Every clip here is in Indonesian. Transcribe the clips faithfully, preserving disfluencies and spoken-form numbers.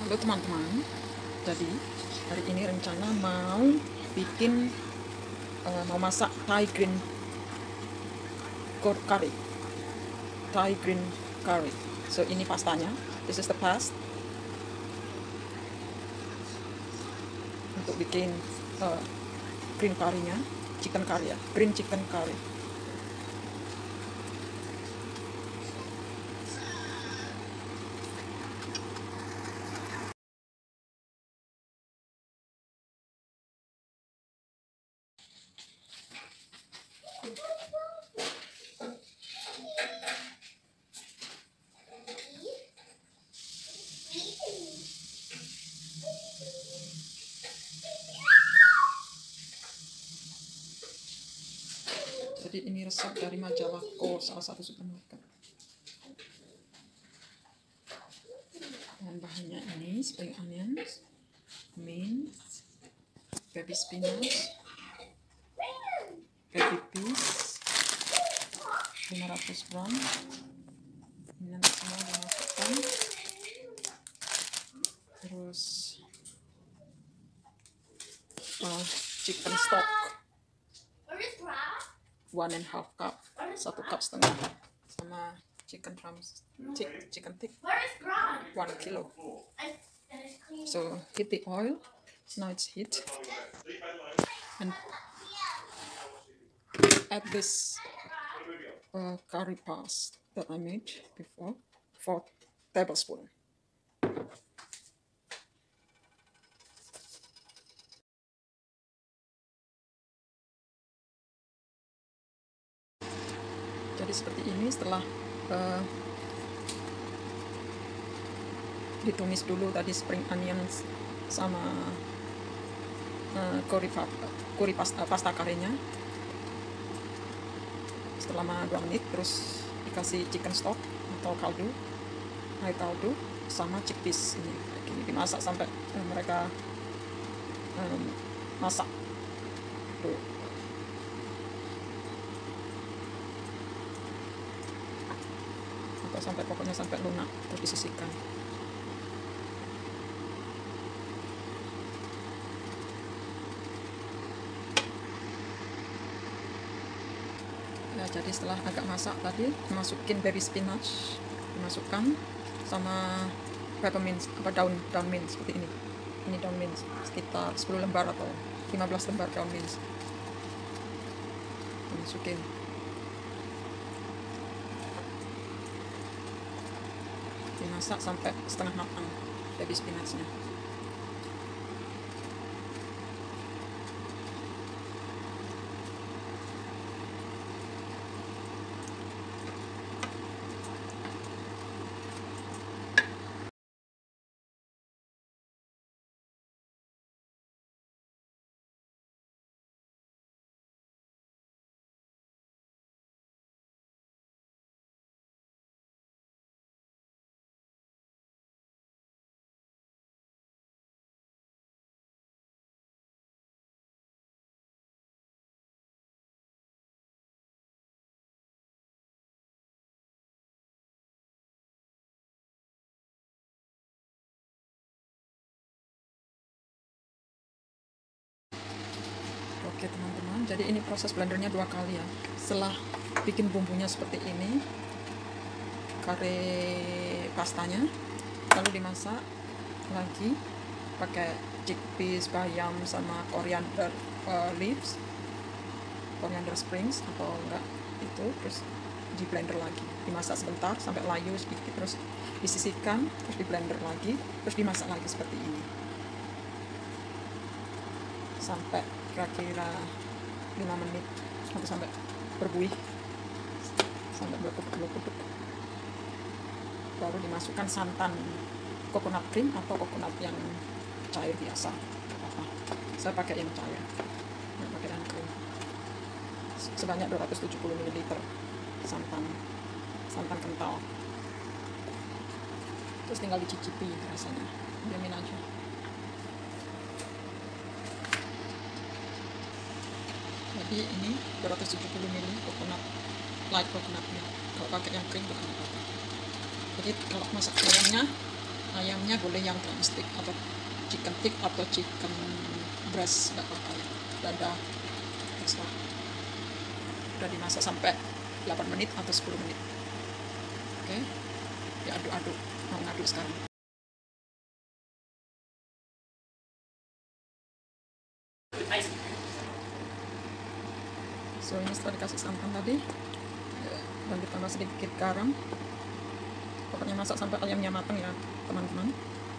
Halo teman-teman, jadi hari ini rencana mau bikin uh, mau masak Thai green curry, Thai green curry. So ini pastanya, this is the pasta untuk bikin uh, green curry-nya, chicken curry ya, green chicken curry. Jadi ini resep dari majalah Ko, salah satu supermarket. Dan bahannya ini spring onions, mint, baby spinach, baby peas, lima ratus gram. Ini nanti semua dimasukkan. Terus uh, chicken stock one and half cup, satu cup setengah, sama chicken drums, chicken thick one kilo. So heat the oil. Now it's heat, and add this uh, curry paste that I made before, four tablespoons. Jadi seperti ini setelah uh, ditumis dulu tadi spring onions sama uh, curry, curry pasta, pasta karinya selama dua menit. Terus dikasih chicken stock atau kaldu, air kaldu sama chickpeas ini kayak gini, dimasak sampai uh, mereka um, masak tuh. Sampai pokoknya sampai lunak, terus disisihkan. Ya, jadi setelah agak masak tadi dimasukin baby spinach, dimasukkan sama peppermint, apa daun daun mint seperti ini. Ini daun mint sekitar sepuluh lembar atau lima belas lembar daun mint. Dimasukin. Dimasak sampai setengah matang baby spinachnya. Oke teman-teman, jadi ini proses blendernya dua kali ya. Setelah bikin bumbunya seperti ini, kare pastanya, lalu dimasak lagi pakai chickpeas, bayam, sama coriander uh, leaves, coriander springs atau enggak itu, terus di blender lagi, dimasak sebentar sampai layu sedikit, terus disisihkan, terus di blender lagi, terus dimasak lagi seperti ini sampai kira-kira lima menit atau sampai berbuih, sampai berkedut-kedut. Baru dimasukkan santan coconut cream atau coconut yang cair biasa. Apa? Saya pakai yang cair, nggak pakai yang krim. Sebanyak dua ratus tujuh puluh mililiter santan santan kental. Terus tinggal dicicipi rasanya, diamin aja. Jadi ini dua ratus tujuh puluh mililiter coconut, light coconut milk. Kalau pakai yang krim bukan apa-apa. Jadi kalau masak ayamnya Ayamnya boleh yang drumstick atau chicken thick atau chicken breast, nggak apa-apa ya, dada terserah. Udah dimasak sampai delapan menit atau sepuluh menit. Oke, diaduk-aduk, mau ngaduk sekarang. So ini setelah dikasih santan tadi dan ditambah sedikit garam, pokoknya masak sampai ayamnya matang ya teman-teman.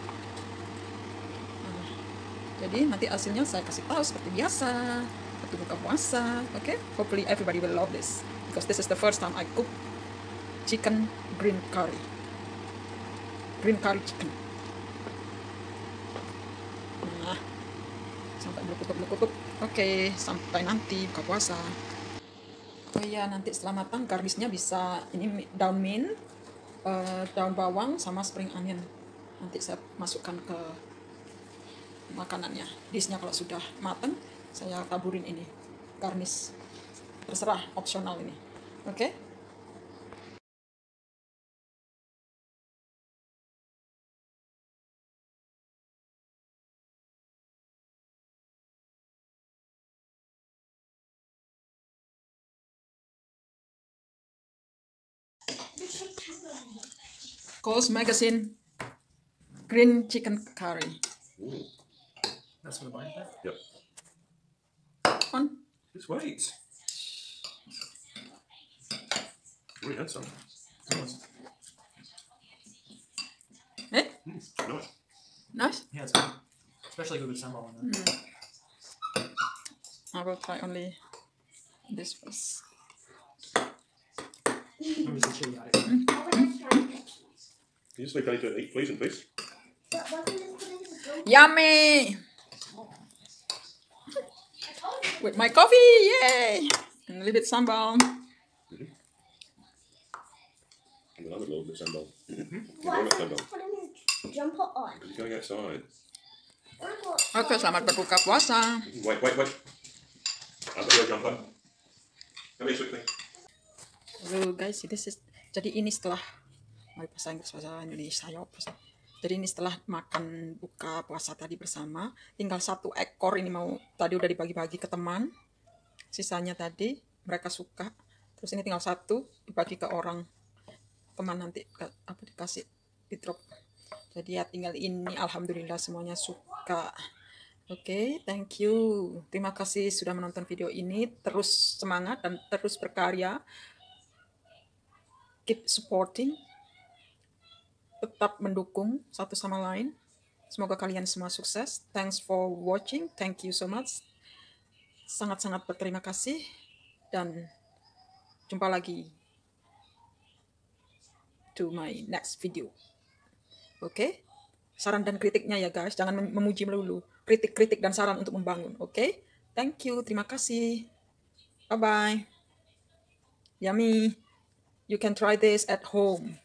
Nah, jadi nanti hasilnya saya kasih tahu seperti biasa waktu buka puasa. Oke, okay? Hopefully everybody will love this because this is the first time I cook chicken green curry, green curry chicken. Nah, sampai berkukup-berkukup. Oke, okay, sampai nanti buka puasa. Oh iya, nanti setelah matang garnisnya bisa ini daun mint, uh, daun bawang sama spring onion. Nanti saya masukkan ke makanannya. Dishnya kalau sudah matang, saya taburin ini garnish. Terserah, opsional ini. Oke? Okay? Coles Magazine green chicken curry. Ooh. That's for the blind test? Yep. On. Just wait. We had some. Eh? Mm, nice. Nice. Yeah, it's good. Especially good with sambal on it. Mm. I will try only this first. Maybe some chili on it. Mm. Can you just leave Penny to eat, please, and please? Yummy! With my coffee, yay! And a little bit sambal. Mm-hmm. And then I would love the sambal. Why is he putting his jumper on? Because he's going outside. Oke, selamat berbuka puasa. Wait, wait, wait. I've got your jumper. Come here, sweet thing. So guys, this is, jadi ini setelah mari bahasa Inggris bahasa Indonesia ya, jadi ini setelah makan buka puasa tadi bersama, tinggal satu ekor ini mau tadi udah dibagi-bagi ke teman, sisanya tadi mereka suka, terus ini tinggal satu dibagi ke orang teman nanti apa dikasih di drop. Jadi ya tinggal ini, alhamdulillah semuanya suka. Oke, okay, thank you. Terima kasih sudah menonton video ini. Terus semangat dan terus berkarya. Keep supporting. Tetap mendukung satu sama lain. Semoga kalian semua sukses. Thanks for watching. Thank you so much. Sangat-sangat berterima kasih. Dan jumpa lagi to my next video. Oke? Okay? Saran dan kritiknya ya guys. Jangan memuji melulu. Kritik-kritik dan saran untuk membangun. Oke? Okay? Thank you. Terima kasih. Bye-bye. Yummy. You can try this at home.